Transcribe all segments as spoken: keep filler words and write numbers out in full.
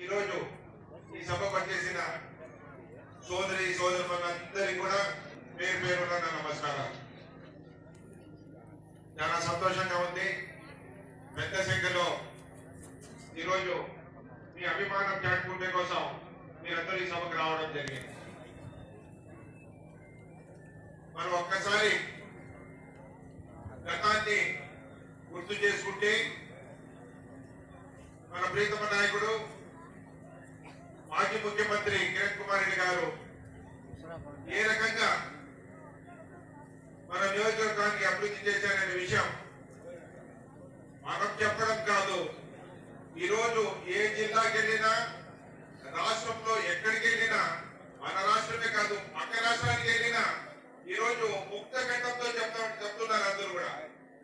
ఈరోజు ఈ సభ పనిచేసిన సోదరి సోదరులందరికీ కూడా పేరు పేరున నా నమస్కారాలు. చాలా సంతోషంగా ఉంది. పెద్ద సంఖ్యలో ఈరోజు మీ అభిమానం చాటుకుంటే కోసం మీరందరూ ఈ సభకు రావడం జరిగింది. మనం ఒక్కసారి గతాన్ని గుర్తు చేసుకుంటే మన ప్రీతమ నాయకుడు మాజీ ముఖ్యమంత్రి కిరణ్ కుమార్ రెడ్డి గారు ఏ రకంగా మన నియోజకవర్గానికి అభివృద్ధి చేశారనే విషయం మనం చెప్పడం కాదు. ఈరోజు ఏ జిల్లాకి వెళ్ళినా, రాష్ట్రంలో ఎక్కడికి వెళ్ళినా, మన రాష్ట్రమే కాదు పక్క రాష్ట్రానికి వెళ్ళినా ఈరోజు ముక్త కంఠంతో చెప్తా చెప్తున్నారు అందరూ కూడా.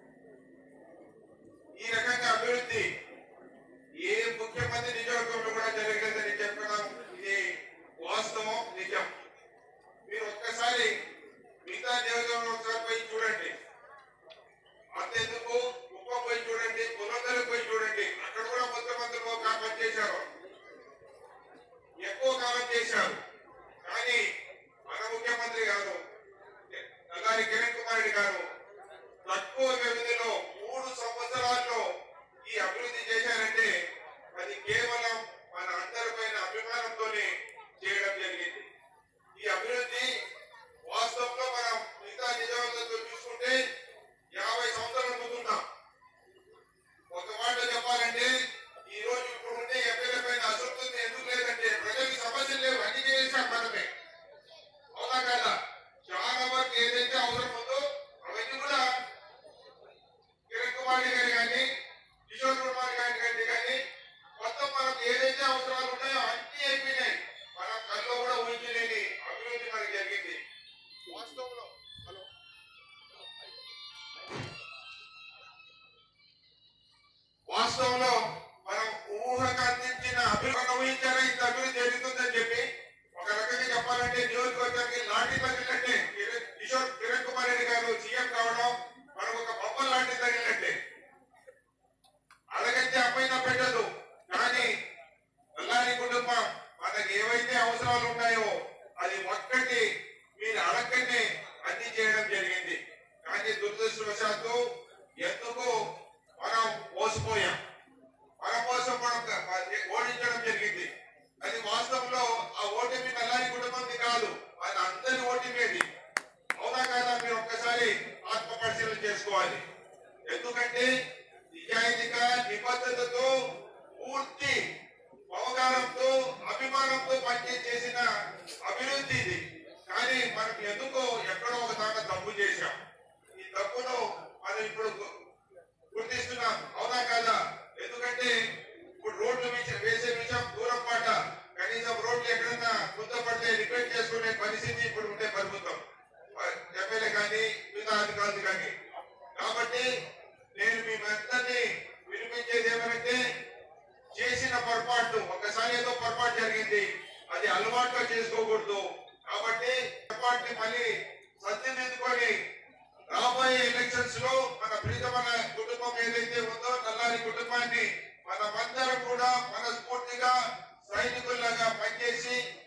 ఈ రకంగా అభివృద్ధి ఏ ముఖ్యమంత్రి నియోజకవర్గంలో కూడా జరగలేదని చెప్పడం ఇది వాస్తవం, నిజం. మీరు ఒక్కసారి మిగతా నియోజకవర్గం పోయి చూడండి, అంతెందుకు కుప్పం పోయి చూడండి, పులందరూ పోయి చూడండి. అక్కడ కూడా ముఖ్యమంత్రులు పనిచేశారు, ఎక్కువ కాలం చేశారు. కానీ మన ముఖ్యమంత్రి గారు నల్లారి కిరణ్ కుమార్ రెడ్డి గారు తక్కువ వ్యవధిలో మూడు సంవత్సరాల్లో ఈ అభివృద్ధి చేశారంటే అది కేవలం మన అందరిపైన అభిమానంతోనే చేయడం జరిగింది. ఈ అభివృద్ధి వాస్తవంలో మనం మిగతా నిజాలతో చూసుకుంటే యాభై సంవత్సరాలు ముందున్నాం. ఒక మాట చెప్పాలంటే ఈ రోజు ఇప్పుడు ఉండే ఎమ్మెల్యే పైన అసంతృప్తి ఎందుకు లేదంటే ప్రజలకు సమస్యలు లేవు, అన్ని చేశాం మనమే. అవునా కదా? చాలా వరకు ఏదైతే అవసరం ఉందో అవన్నీ కూడా కిరణ్ కుమార్ రెడ్డి గారి కానీ కిషోర్ కుమార్ గారి గారి కానీ మొత్తం మనకు ఏదైతే అవసరాలు ఉన్నాయో అన్ని అయిపోయినాయి. మన కల్లో కూడా ఊహించలేని అభివృద్ధి మనకి జరిగింది. వాస్తవంలో హలో వాస్తవంలో మనం ఊహకు అందించిన అభివృద్ధి ఊహించారా ఇంత అభివృద్ధి జరుగుతుందని చెప్పి. ఒక రకంగా చెప్పాలంటే నియోజకవర్గానికి లాంటి తగిలినట్టే కిషోర్ కిరణ్ కుమార్ రెడ్డి గారు సీఎం కావడం మనకు ఒక బొమ్మలు లాంటి తగిలినట్టే. అడగంటే అమ్మైనా పెట్టదు, కానీ నల్లారి కుటుంబం మనకి ఏవైతే అవసరాలు ఉన్నాయో అది ఒక్కటి మీరు అడగనే అన్ని చేయడం జరిగింది. కానీ దురదృష్టవశాత్తు ఎందుకు మనం మోసపోయాం, మన కోసం మనం ఓడించడం జరిగింది. అది వాస్తవంలో ఆ ఓటమి నల్లారి కుటుంబంది కాదు, మన అందరి ఓటమిది. అవునా కాదా? మీరు ఒక్కసారి ఆత్మ పరిశీలన చేసుకోవాలి. ఎందుకంటే నిజాయితీగా నిబద్ధతతో పూర్తి అవగాహనతో అభిమానంతో పనిచేసిన అభివృద్ధి ఇది. కానీ మనం ఎందుకో ఎక్కడో ఒక దాకా తప్పు చేశాం. ఈ తప్పును మనం ఇప్పుడు గుర్తిస్తున్నాం. అవునా కాదా? ఎందుకంటే ఇప్పుడు రోడ్లు వేసే విషయం దూరం పాట, కనీసం రోడ్లు ఎక్కడన్నా గుర్తపడితే రిపేర్ చేసుకునే పరిస్థితి ఇప్పుడు ఉండే ప్రభుత్వం, ఎమ్మెల్యే కానీ మిగతా అధికారులు కానీ. కాబట్టి నేను మీ అందరినీ వినిపించేది ఏమంటే చేసిన పొరపాటు ఒకసారి ఏదో పొరపాటు జరిగింది, అది అలవాటుగా చేసుకోకూడదు. కాబట్టి పొరపాటుని మళ్ళీ సద్దిదిద్దుకొని రాబోయే ఎలక్షన్స్ లో మన ప్రీతమైన కుటుంబం ఏదైతే ఉందో నల్లారి కుటుంబాన్ని మనమందరం కూడా మనస్ఫూర్తిగా సైనికుల్లాగా పనిచేసి